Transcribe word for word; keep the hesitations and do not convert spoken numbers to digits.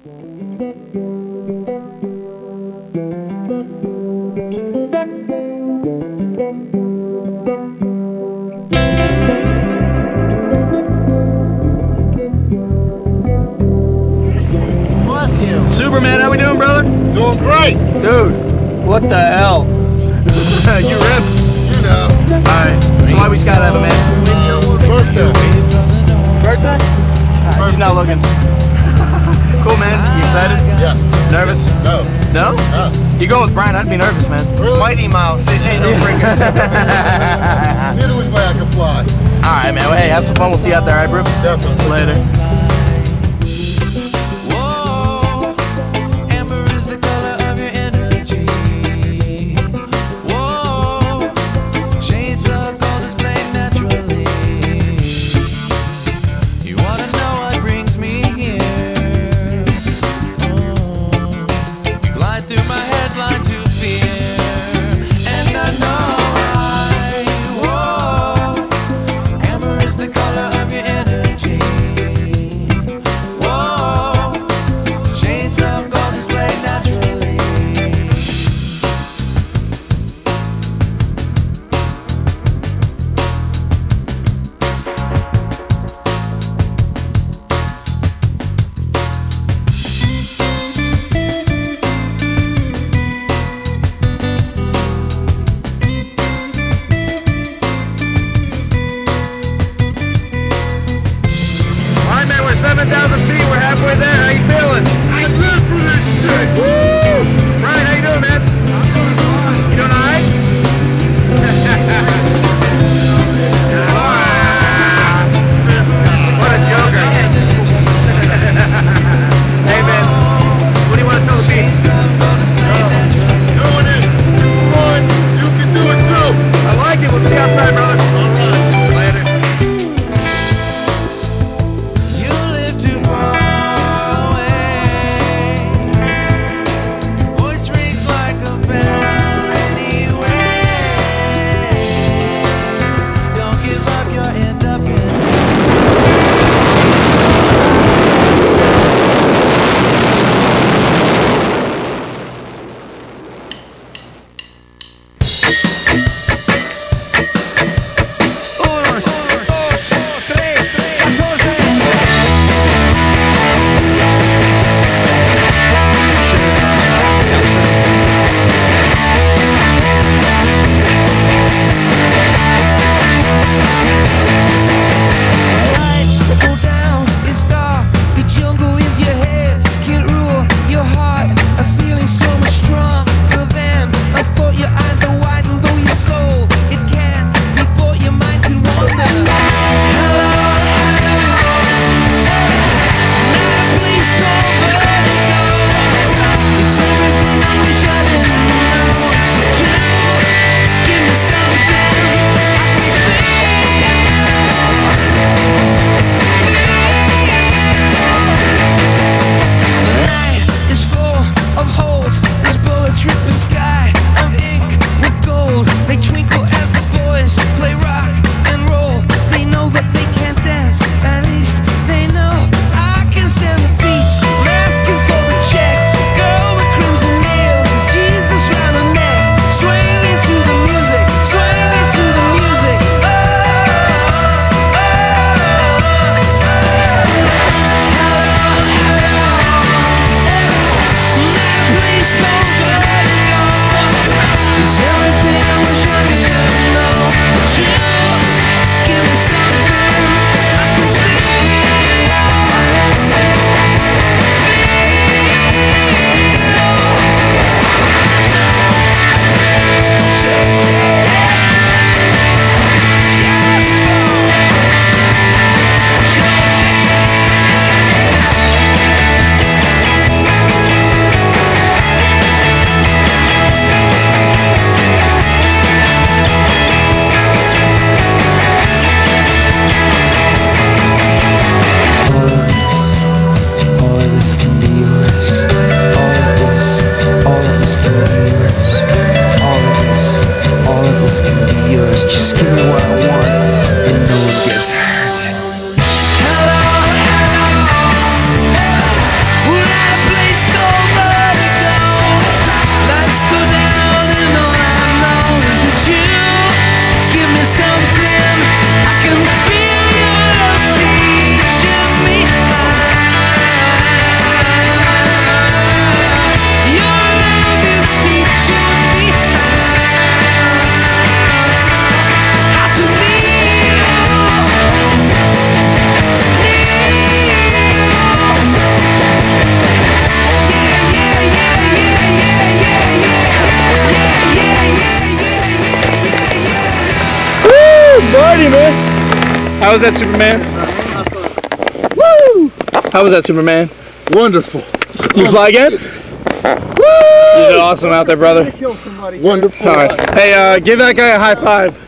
Bless you. Superman, how we doing, brother? Doing great. Dude, what the hell? You ripped. You know. Alright, so why we skydiving, man? Birthday. Birthday? Alright, she's not looking. Cool, man. You excited? Yes. Nervous? No. No? No. You going with Brian, I'd be nervous, man. Really? Mighty Mouse says ain't no freaking Neither which way I can fly. Alright, man. Well, hey, have some fun. We'll see you out there, alright, bro? Definitely. Later. seven thousand feet, we're halfway there. How you feeling? I live for this shit. Woo! Ryan, how you doing, man? I'm doing fine. You doing all right? What a joker. Hey, man, what do you want to tell the beach? Doing it. It's fun. You can do it too. I like it. We'll see you outside, brother. All right. Later. You live too far How was that, Superman? Woo! How was that, Superman? Wonderful. You fly again? Woo! You did awesome out there, brother. Wonderful. All right. Hey, uh, give that guy a high five.